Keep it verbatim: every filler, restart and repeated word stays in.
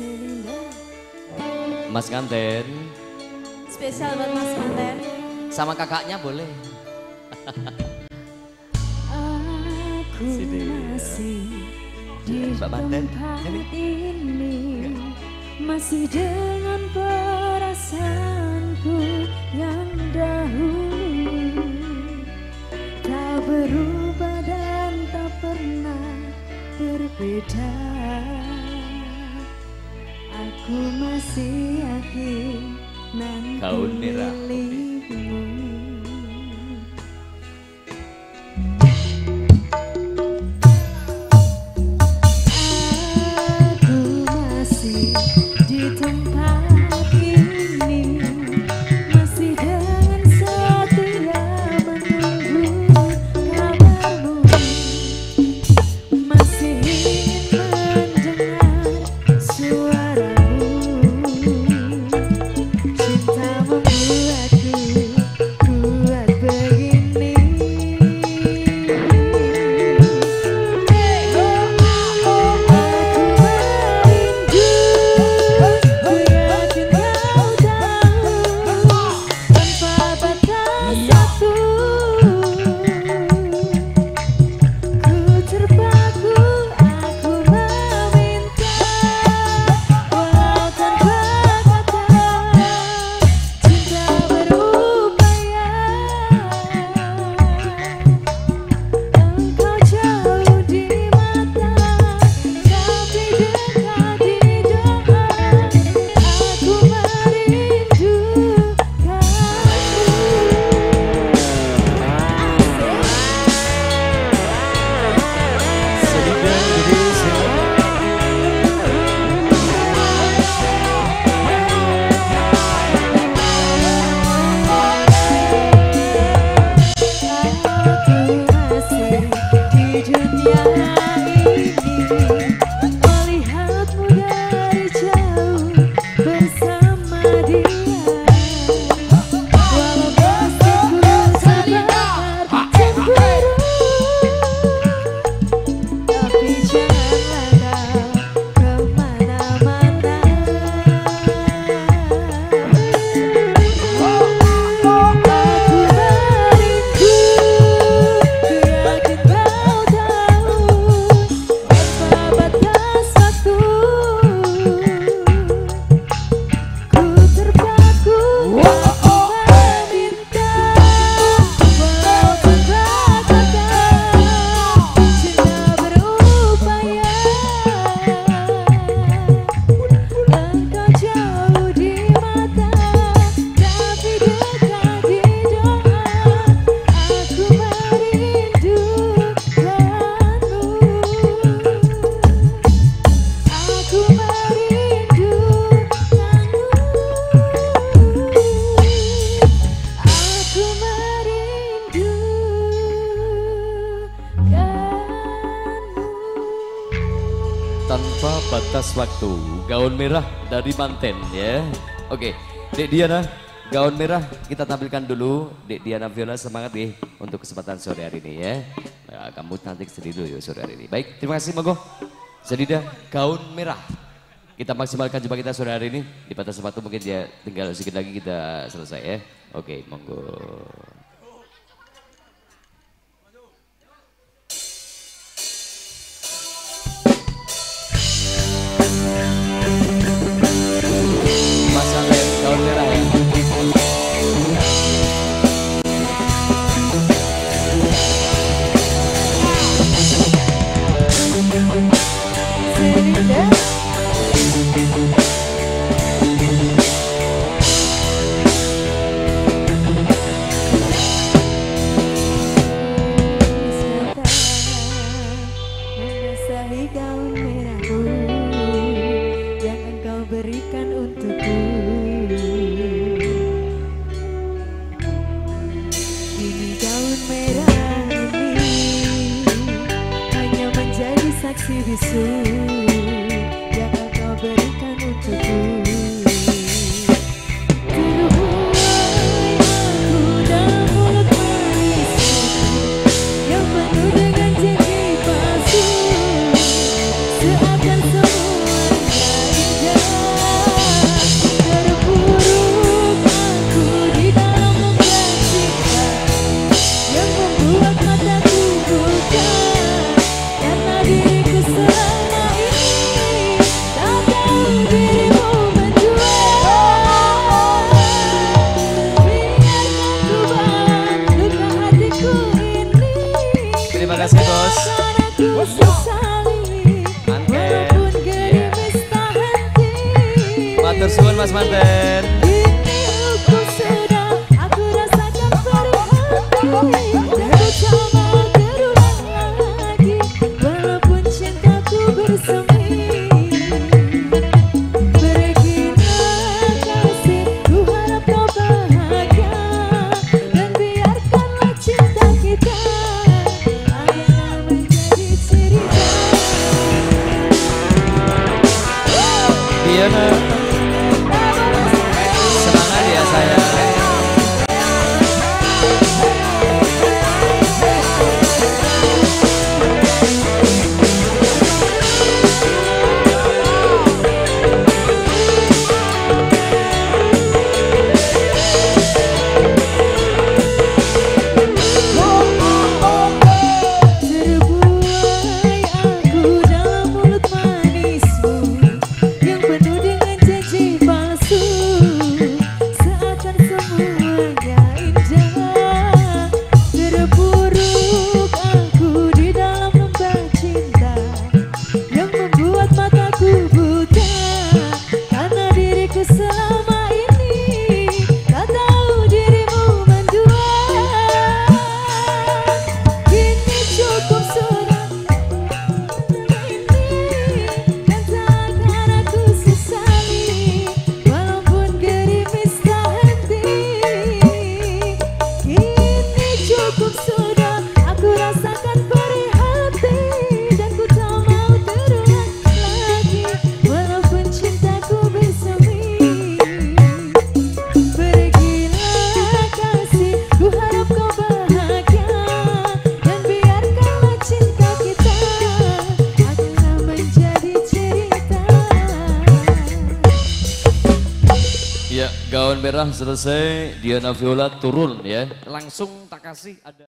Mas Kanten. Spesial buat Mas Kanten. Sama kakaknya boleh. Aku masih di tempat ini, masih dengan perasaanku yang dahulu, tak berubah dan tak pernah berbeda. Aku masih yakin nanti Gaun merah. milikmu. Aku masih di tempat ini, masih dengan setia menunggu kabarmu, masih ingin mendengar suaramu. Cinta membuatku kuat begini. Tanpa batas waktu, gaun merah dari Manten ya. Oke, Dek Diana, gaun merah kita tampilkan dulu. Dek Diana Viola, semangat nih untuk kesempatan sore hari ini ya. Nah, kamu cantik sendiri dulu ya sore hari ini. Baik, terima kasih monggo. Sedida, gaun merah. Kita maksimalkan jumpa kita sore hari ini. Di batas waktu mungkin dia tinggal sedikit lagi kita selesai ya. Oke, monggo. Gaun merah ya. Membasahi gaun merahku yang engkau berikan untukku. Kini gaun merah ini hanya menjadi saksi bisu yang engkau berikan untukku. Seakan semua indah sesali walaupun gerimis tak henti. Matur suwun Mas Manten. Ini hukum sudah aku rasakan berhenti dan ku tak mau terulang lagi walaupun cintaku bersemi. Pergilah kasih, ku harap kau bahagia dan biarkanlah cinta kita akhirnya menjadi cerita. Diana, semangat ya sayang. Terbuai aku dalam mulut manismu yang penuh dengan janji palsu, seakan semuanya indah. Terpuruk aku di dalam lembah cinta yang membuat mataku buta karena diriku selama ini tak tahu dirimu mendua. Kini cukup sudah ini dan takkan aku sesali walaupun gerimis tak henti. Kini cukup sudah aku rasakan perih hati dan ku tak mau terulang lagi walaupun cintaku bersemi. Pergilah kasih, ku harap kau bahagia dan biarkanlah cinta kita akhirnya menjadi cerita. Ya, gaun merah selesai, Diana Viola turun ya. Langsung tak kasih ada